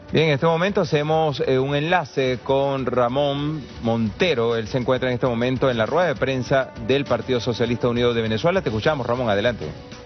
Bien, en este momento hacemos un enlace con Ramón Montero. Él se encuentra en este momento en la rueda de prensa del Partido Socialista Unido de Venezuela. Te escuchamos, Ramón, adelante.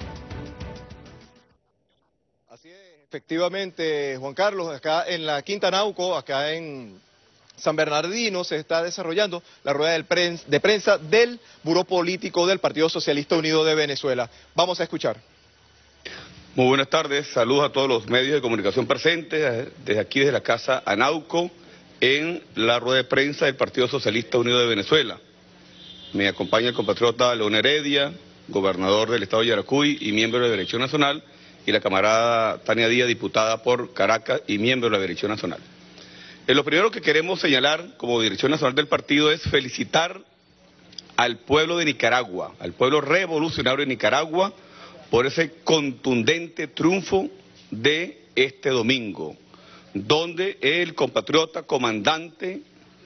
Así es, efectivamente, Juan Carlos, acá en la Quinta Nauco, acá en San Bernardino, se está desarrollando la rueda de prensa del Buró Político del Partido Socialista Unido de Venezuela. Vamos a escuchar. Muy buenas tardes, saludos a todos los medios de comunicación presentes, desde aquí, desde la Casa Anauco, en la rueda de prensa del Partido Socialista Unido de Venezuela. Me acompaña el compatriota León Heredia, gobernador del estado de Yaracuy y miembro de la Dirección Nacional, y la camarada Tania Díaz, diputada por Caracas y miembro de la Dirección Nacional. Lo primero que queremos señalar como Dirección Nacional del partido es felicitar al pueblo de Nicaragua, al pueblo revolucionario de Nicaragua, por ese contundente triunfo de este domingo, donde el compatriota comandante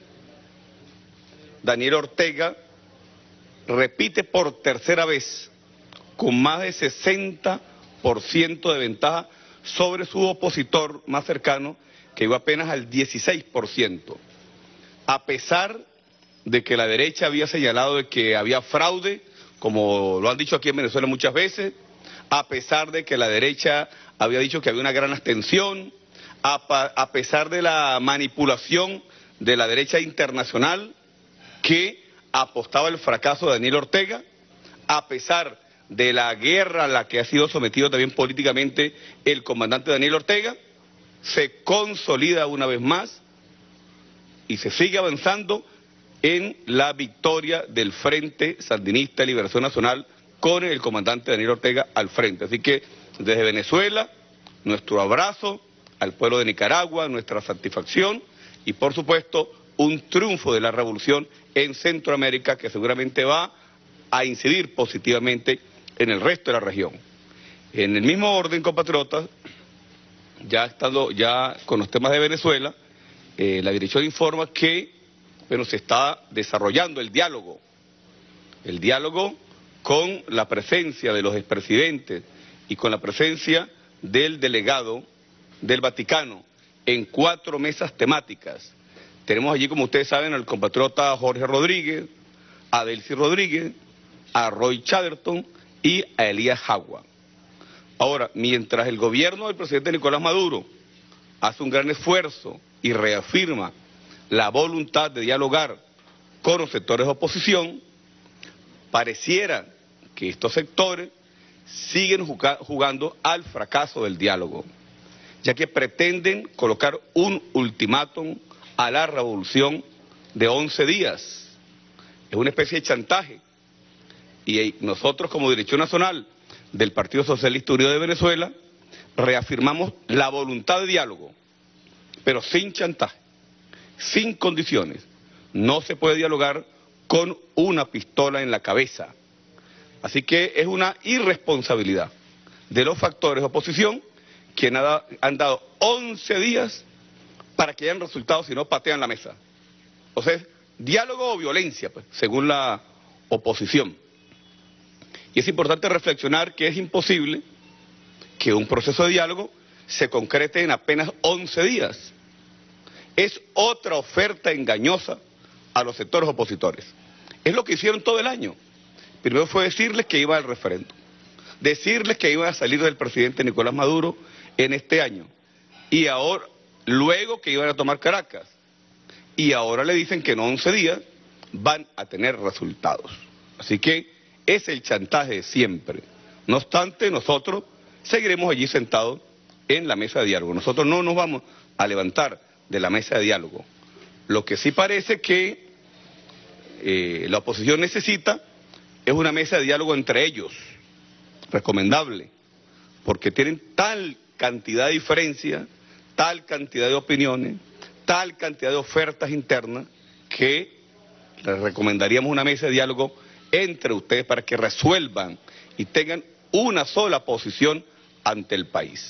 Daniel Ortega repite por tercera vez con más de 60% de ventaja sobre su opositor más cercano, que iba apenas al 16%, a pesar de que la derecha había señalado de que había fraude, como lo han dicho aquí en Venezuela muchas veces, a pesar de que la derecha había dicho que había una gran abstención, a pesar de la manipulación de la derecha internacional que apostaba el fracaso de Daniel Ortega, a pesar de la guerra a la que ha sido sometido también políticamente el comandante Daniel Ortega, se consolida una vez más y se sigue avanzando en la victoria del Frente Sandinista de Liberación Nacional con el comandante Daniel Ortega al frente. Así que desde Venezuela, nuestro abrazo al pueblo de Nicaragua, nuestra satisfacción y por supuesto un triunfo de la revolución en Centroamérica que seguramente va a incidir positivamente en el resto de la región. En el mismo orden, compatriotas, ya con los temas de Venezuela, la dirección informa que se está desarrollando el diálogo con la presencia de los expresidentes y con la presencia del delegado del Vaticano en 4 mesas temáticas. Tenemos allí, como ustedes saben, al compatriota Jorge Rodríguez, a Delcy Rodríguez, a Roy Chatterton y a Elías Jagua. Ahora, mientras el gobierno del presidente Nicolás Maduro hace un gran esfuerzo y reafirma la voluntad de dialogar con los sectores de oposición, pareciera que estos sectores siguen jugando al fracaso del diálogo, ya que pretenden colocar un ultimátum a la revolución de 11 días. Es una especie de chantaje. Y nosotros, como Dirección Nacional del Partido Socialista Unido de Venezuela, reafirmamos la voluntad de diálogo, pero sin chantaje, sin condiciones. No se puede dialogar con una pistola en la cabeza. Así que es una irresponsabilidad de los factores de oposición que han dado 11 días para que hayan resultados si no patean la mesa. O sea, es diálogo o violencia, pues, según la oposición. Y es importante reflexionar que es imposible que un proceso de diálogo se concrete en apenas 11 días. Es otra oferta engañosa a los sectores opositores. Es lo que hicieron todo el año. Primero fue decirles que iba al referéndum, decirles que iban a salir del presidente Nicolás Maduro en este año, y ahora, luego que iban a tomar Caracas, y ahora le dicen que en 11 días van a tener resultados. Así que es el chantaje de siempre. No obstante, nosotros seguiremos allí sentados en la mesa de diálogo. Nosotros no nos vamos a levantar de la mesa de diálogo. Lo que sí parece que la oposición necesita es una mesa de diálogo entre ellos, recomendable, porque tienen tal cantidad de diferencias, tal cantidad de opiniones, tal cantidad de ofertas internas, que les recomendaríamos una mesa de diálogo entre ustedes para que resuelvan y tengan una sola posición ante el país.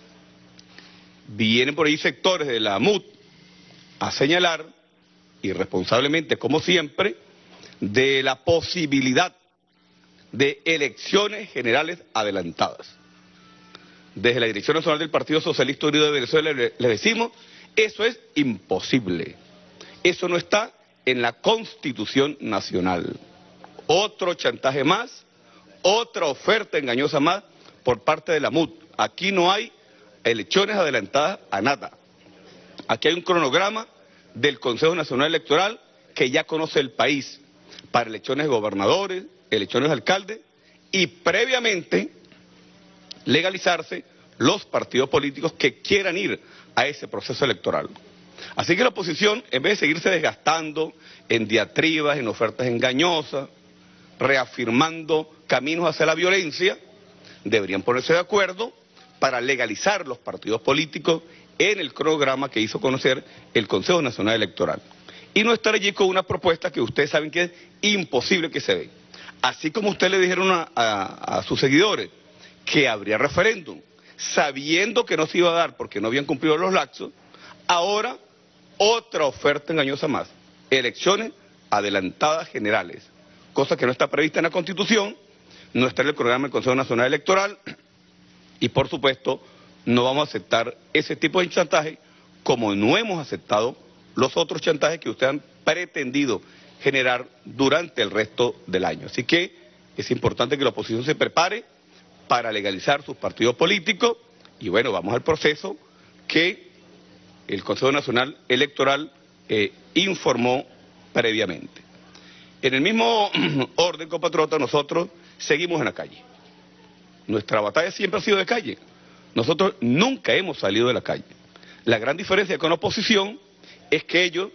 Vienen por ahí sectores de la MUD a señalar, irresponsablemente como siempre, de la posibilidad de elecciones generales adelantadas. desde la Dirección Nacional del Partido Socialista Unido de Venezuela les decimos, eso es imposible. Eso no está en la Constitución Nacional. Otro chantaje más, otra oferta engañosa más por parte de la MUD. Aquí no hay elecciones adelantadas a nada. Aquí hay un cronograma del Consejo Nacional Electoral que ya conoce el país para elecciones de gobernadores, elecciones de alcaldes y previamente legalizarse los partidos políticos que quieran ir a ese proceso electoral. Así que la oposición, en vez de seguirse desgastando en diatribas, en ofertas engañosas, reafirmando caminos hacia la violencia, deberían ponerse de acuerdo para legalizar los partidos políticos en el cronograma que hizo conocer el Consejo Nacional Electoral. Y no estar allí con una propuesta que ustedes saben que es imposible que se dé. Así como ustedes le dijeron a sus seguidores que habría referéndum, sabiendo que no se iba a dar porque no habían cumplido los lapsos, ahora otra oferta engañosa más, elecciones adelantadas generales, cosa que no está prevista en la Constitución, no está en el programa del Consejo Nacional Electoral y por supuesto no vamos a aceptar ese tipo de chantaje como no hemos aceptado los otros chantajes que ustedes han pretendido generar durante el resto del año. Así que es importante que la oposición se prepare para legalizar sus partidos políticos y bueno, vamos al proceso que el Consejo Nacional Electoral informó previamente. En el mismo orden, compatriotas, nosotros seguimos en la calle. Nuestra batalla siempre ha sido de calle. Nosotros nunca hemos salido de la calle. La gran diferencia con la oposición es que ellos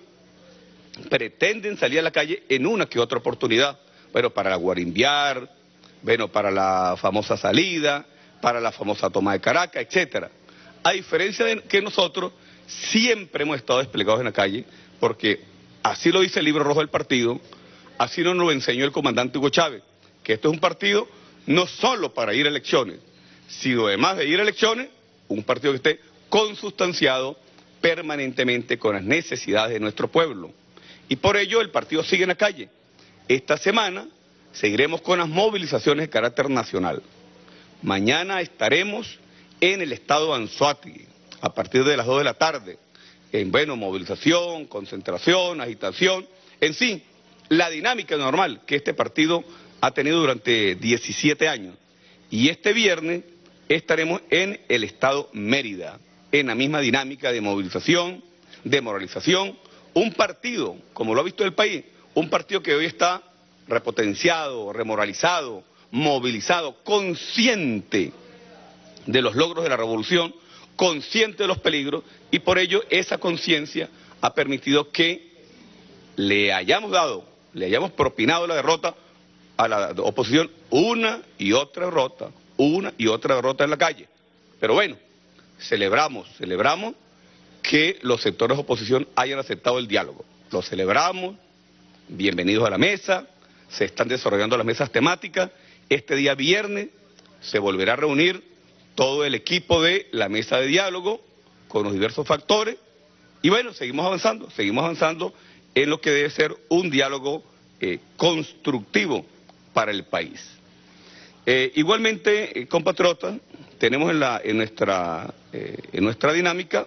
pretenden salir a la calle en una que otra oportunidad, pero para guarimbiar, bueno, para la famosa salida, para la famosa toma de Caracas, etcétera. A diferencia de que nosotros siempre hemos estado desplegados en la calle, porque así lo dice el libro rojo del partido, así nos lo enseñó el comandante Hugo Chávez, que esto es un partido no solo para ir a elecciones, sino además de ir a elecciones, un partido que esté consustanciado permanentemente con las necesidades de nuestro pueblo. Y por ello el partido sigue en la calle. Esta semana seguiremos con las movilizaciones de carácter nacional. Mañana estaremos en el estado de Anzoátegui, a partir de las 2 de la tarde, en, bueno, movilización, concentración, agitación, en sí, la dinámica normal que este partido ha tenido durante 17 años. Y este viernes estaremos en el estado Mérida, en la misma dinámica de movilización, de moralización, un partido, como lo ha visto el país, un partido que hoy está repotenciado, remoralizado, movilizado, consciente de los logros de la revolución, consciente de los peligros, y por ello esa conciencia ha permitido que le hayamos propinado la derrota a la oposición, una y otra derrota en la calle. Pero bueno, celebramos que los sectores de oposición hayan aceptado el diálogo. Lo celebramos, bienvenidos a la mesa, se están desarrollando las mesas temáticas. Este día viernes se volverá a reunir todo el equipo de la mesa de diálogo con los diversos factores y bueno, seguimos avanzando en lo que debe ser un diálogo constructivo para el país. Igualmente, compatriotas, tenemos en nuestra dinámica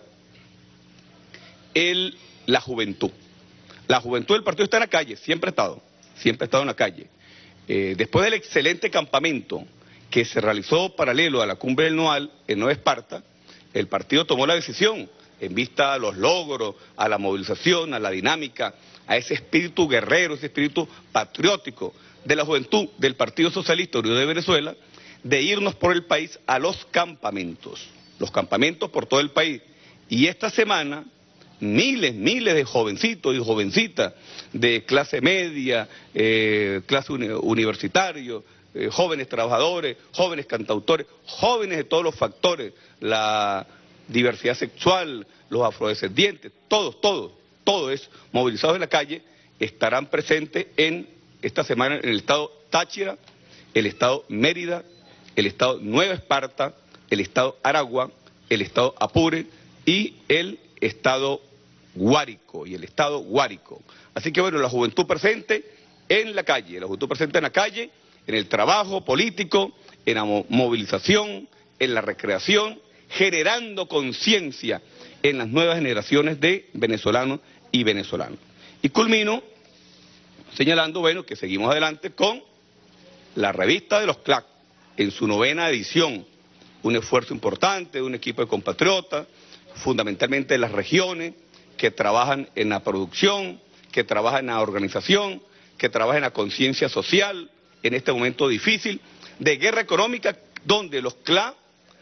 la juventud. La juventud del partido está en la calle, siempre ha estado en la calle. Después del excelente campamento que se realizó paralelo a la cumbre del Noal en Nueva Esparta, el partido tomó la decisión, en vista a los logros, a la movilización, a la dinámica, a ese espíritu guerrero, ese espíritu patriótico de la juventud del Partido Socialista Unido de Venezuela, de irnos por el país a los campamentos por todo el país. Y esta semana, miles de jovencitos y jovencitas de clase media, clase universitario, jóvenes trabajadores, jóvenes cantautores, jóvenes de todos los factores, la diversidad sexual, los afrodescendientes, todos movilizados en la calle, estarán presentes esta semana en el estado Táchira, el estado Mérida, el estado Nueva Esparta, el estado Aragua, el estado Apure y el estado Guárico, Así que bueno, la juventud presente en la calle, en el trabajo político, en la movilización, en la recreación, generando conciencia en las nuevas generaciones de venezolanos y venezolanas. Y culmino señalando, bueno, que seguimos adelante con la revista de los CLAC en su 9ª edición, un esfuerzo importante de un equipo de compatriotas, fundamentalmente de las regiones, que trabajan en la producción, que trabajan en la organización, que trabajan en la conciencia social, en este momento difícil de guerra económica, donde los CLAC,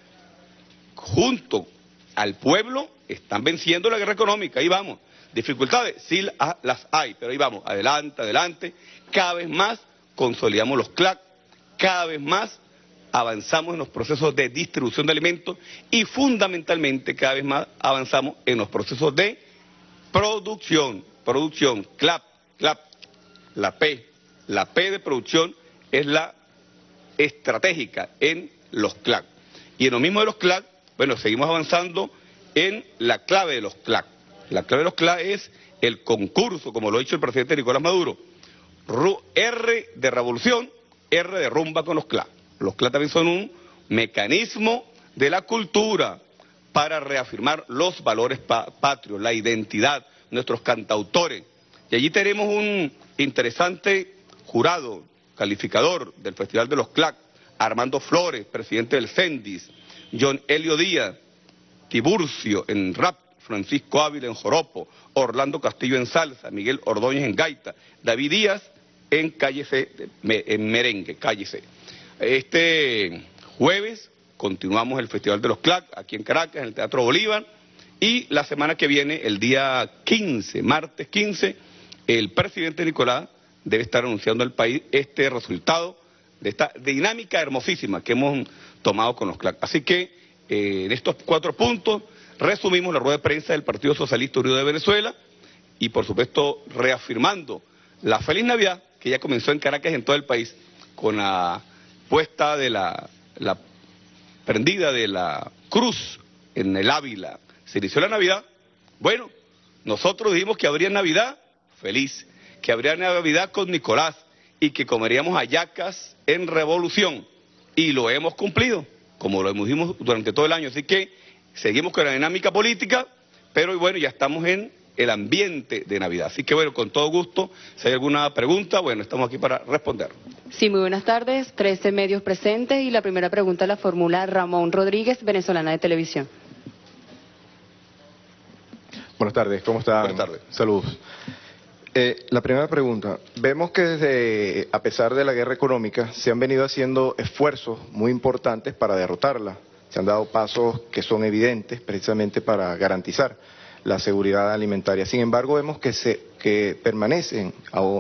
junto al pueblo, están venciendo la guerra económica. Ahí vamos. Dificultades, sí las hay, pero ahí vamos, adelante, adelante. Cada vez más consolidamos los CLAC, cada vez más avanzamos en los procesos de distribución de alimentos y fundamentalmente cada vez más avanzamos en los procesos de producción, CLAP, la P de producción es la estratégica en los CLAC. Y en lo mismo de los CLAC, bueno, seguimos avanzando en la clave de los CLAC. La clave de los CLAC es el concurso, como lo ha dicho el presidente Nicolás Maduro, R de revolución, R de rumba con los CLAC. Los CLAC también son un mecanismo de la cultura para reafirmar los valores patrios, la identidad, nuestros cantautores. Y allí tenemos un interesante jurado calificador del Festival de los CLAC, Armando Flores, presidente del CENDIS, John Helio Díaz, Tiburcio en rap, Francisco Ávila en joropo, Orlando Castillo en salsa, Miguel Ordóñez en gaita, David Díaz en en merengue, Calle C. Este jueves continuamos el Festival de los CLAC aquí en Caracas, en el Teatro Bolívar, y la semana que viene, el día 15, martes 15, el presidente Nicolás debe estar anunciando al país este resultado de esta dinámica hermosísima que hemos tomado con los CLAC. Así que en estos 4 puntos resumimos la rueda de prensa del Partido Socialista Unido de Venezuela y por supuesto reafirmando la feliz Navidad que ya comenzó en Caracas y en todo el país con la puesta de la prendida de la cruz en el Ávila. Se inició la Navidad. Bueno, nosotros dijimos que habría Navidad feliz, que habría Navidad con Nicolás y que comeríamos hallacas en revolución y lo hemos cumplido, como lo hemos durante todo el año. Así que seguimos con la dinámica política, pero bueno, ya estamos en el ambiente de Navidad. Así que bueno, con todo gusto, si hay alguna pregunta, bueno, estamos aquí para responder. Sí, muy buenas tardes, 13 medios presentes y la primera pregunta la formula Ramón Rodríguez, Venezolana de Televisión. Buenas tardes, ¿cómo está? Buenas tardes. Saludos. La primera pregunta, vemos que a pesar de la guerra económica se han venido haciendo esfuerzos muy importantes para derrotarla. Se han dado pasos que son evidentes precisamente para garantizar la seguridad alimentaria. Sin embargo, vemos que permanecen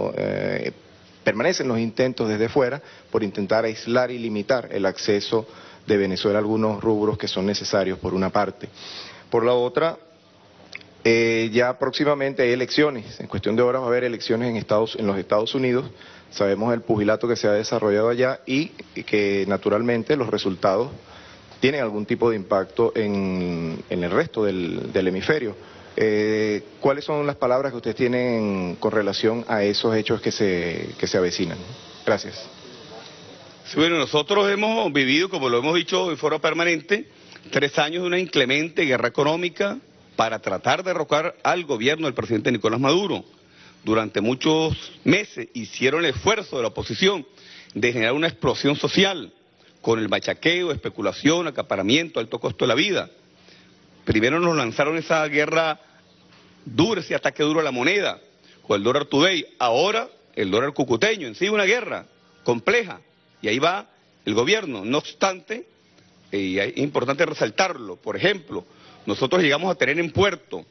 los intentos desde fuera por intentar aislar y limitar el acceso de Venezuela a algunos rubros que son necesarios por una parte. Por la otra, ya próximamente hay elecciones, en cuestión de horas va a haber elecciones en los Estados Unidos, sabemos el pugilato que se ha desarrollado allá y que naturalmente los resultados tienen algún tipo de impacto en el resto del hemisferio. ¿Cuáles son las palabras que ustedes tienen con relación a esos hechos que se avecinan? Gracias. Sí, bueno, nosotros hemos vivido, como lo hemos dicho en forma permanente, 3 años de una inclemente guerra económica para tratar de derrocar al gobierno del presidente Nicolás Maduro. Durante muchos meses hicieron el esfuerzo de la oposición de generar una explosión social con el machaqueo, especulación, acaparamiento, alto costo de la vida. Primero nos lanzaron esa guerra dura, ese ataque duro a la moneda, con el dólar today, ahora el dólar cucuteño, en sí una guerra compleja, y ahí va el gobierno. No obstante, y es importante resaltarlo, por ejemplo, nosotros llegamos a tener en puerto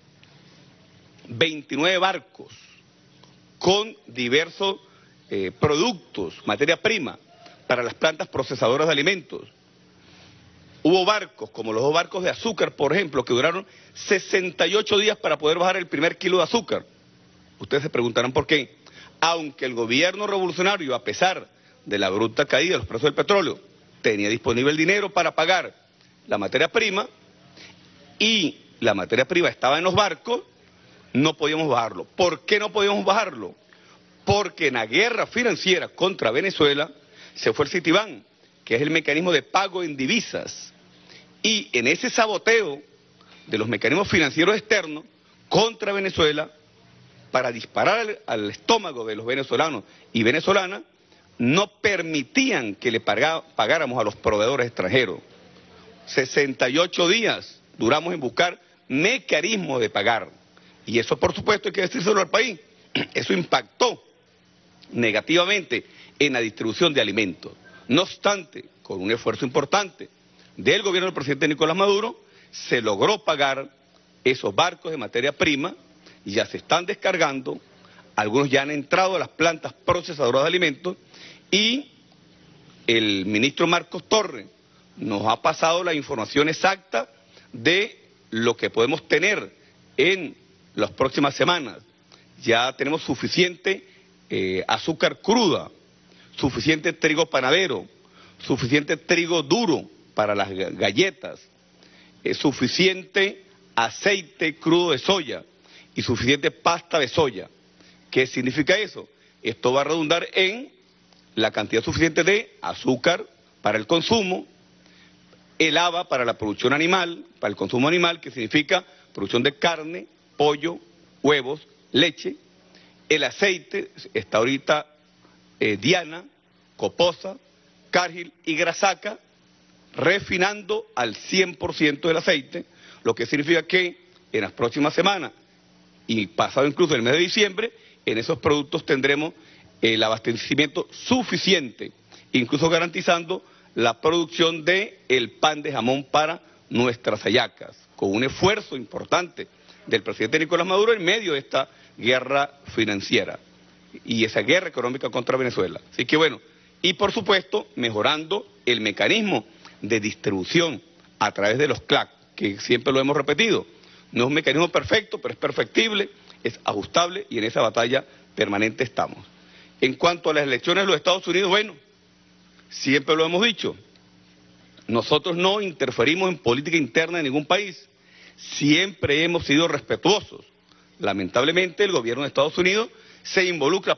29 barcos con diversos productos, materia prima, para las plantas procesadoras de alimentos. Hubo barcos, como los 2 barcos de azúcar, por ejemplo, que duraron 68 días para poder bajar el primer kilo de azúcar. Ustedes se preguntarán por qué. Aunque el gobierno revolucionario, a pesar de la bruta caída de los precios del petróleo, tenía disponible el dinero para pagar la materia prima, y la materia prima estaba en los barcos, no podíamos bajarlo. ¿Por qué no podíamos bajarlo? Porque en la guerra financiera contra Venezuela se fue el Citibank, que es el mecanismo de pago en divisas Y en ese saboteo de los mecanismos financieros externos contra Venezuela, para disparar al estómago de los venezolanos y venezolanas, no permitían que le pagáramos a los proveedores extranjeros. 68 días duramos en buscar mecanismos de pagar. Y eso, por supuesto, hay que decírselo al país. Eso impactó negativamente en la distribución de alimentos. No obstante, con un esfuerzo importante del gobierno del presidente Nicolás Maduro, se logró pagar esos barcos de materia prima, y ya se están descargando, algunos ya han entrado a las plantas procesadoras de alimentos, y el ministro Marcos Torres nos ha pasado la información exacta de lo que podemos tener en las próximas semanas. Ya tenemos suficiente azúcar cruda, suficiente trigo panadero, suficiente trigo duro para las galletas, suficiente aceite crudo de soya y suficiente pasta de soya. ¿Qué significa eso? Esto va a redundar en la cantidad suficiente de azúcar para el consumo, el haba para la producción animal, para el consumo animal, que significa producción de carne, pollo, huevos, leche. El aceite está ahorita Diana, Coposa, Cargill y Grasaca refinando al 100% del aceite, lo que significa que en las próximas semanas y pasado incluso el mes de diciembre, en esos productos tendremos el abastecimiento suficiente, incluso garantizando la producción de el pan de jamón para nuestras hallacas, con un esfuerzo importante del presidente Nicolás Maduro en medio de esta guerra financiera y esa guerra económica contra Venezuela. Así que bueno, y por supuesto mejorando el mecanismo de distribución a través de los CLAC, que siempre lo hemos repetido. No es un mecanismo perfecto, pero es perfectible, es ajustable y en esa batalla permanente estamos. En cuanto a las elecciones de los Estados Unidos, bueno, siempre lo hemos dicho, nosotros no interferimos en política interna de ningún país, siempre hemos sido respetuosos. Lamentablemente el gobierno de Estados Unidos se involucra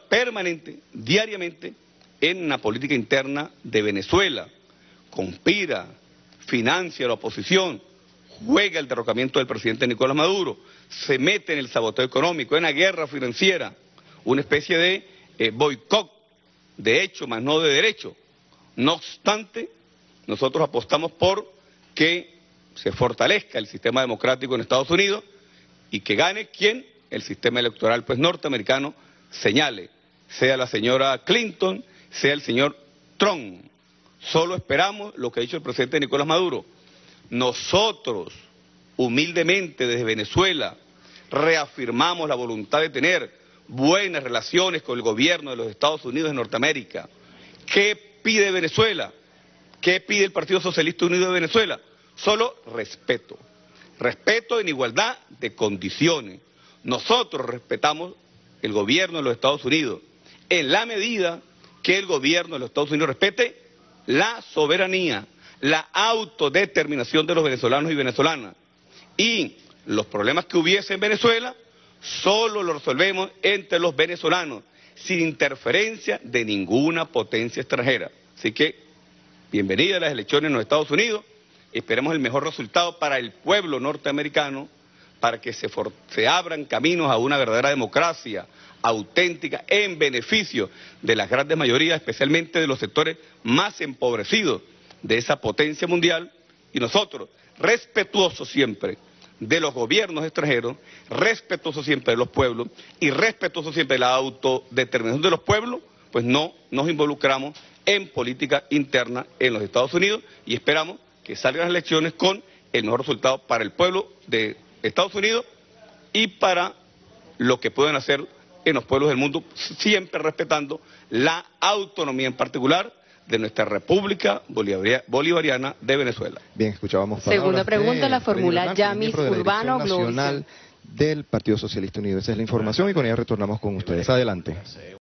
diariamente en la política interna de Venezuela, conspira, financia a la oposición, juega el derrocamiento del presidente Nicolás Maduro, se mete en el saboteo económico, en la guerra financiera, una especie de boicot de hecho, más no de derecho. No obstante, nosotros apostamos por que se fortalezca el sistema democrático en Estados Unidos y que gane quien el sistema electoral pues norteamericano señale, sea la señora Clinton, sea el señor Trump. Solo esperamos lo que ha dicho el presidente Nicolás Maduro. Nosotros, humildemente desde Venezuela, reafirmamos la voluntad de tener buenas relaciones con el gobierno de los Estados Unidos de Norteamérica. ¿Qué pide Venezuela? ¿Qué pide el Partido Socialista Unido de Venezuela? Solo respeto. Respeto en igualdad de condiciones. Nosotros respetamos el gobierno de los Estados Unidos en la medida que el gobierno de los Estados Unidos respete la soberanía, la autodeterminación de los venezolanos y venezolanas. Y los problemas que hubiese en Venezuela solo los resolvemos entre los venezolanos, sin interferencia de ninguna potencia extranjera. Así que, bienvenida a las elecciones en los Estados Unidos, esperemos el mejor resultado para el pueblo norteamericano, para que se abran caminos a una verdadera democracia auténtica en beneficio de las grandes mayorías, especialmente de los sectores más empobrecidos de esa potencia mundial, y nosotros, respetuosos siempre de los gobiernos extranjeros, respetuosos siempre de los pueblos y respetuosos siempre de la autodeterminación de los pueblos, pues no nos involucramos en política interna en los Estados Unidos y esperamos que salgan las elecciones con el mejor resultado para el pueblo de Estados Unidos y para lo que pueden hacer en los pueblos del mundo, siempre respetando la autonomía en particular de nuestra República Bolivariana de Venezuela. Bien, escuchábamos Segunda pregunta, la fórmula Yamis Urbano Nacional del Partido Socialista Unido. Esa es la información y con ella retornamos con ustedes. Adelante.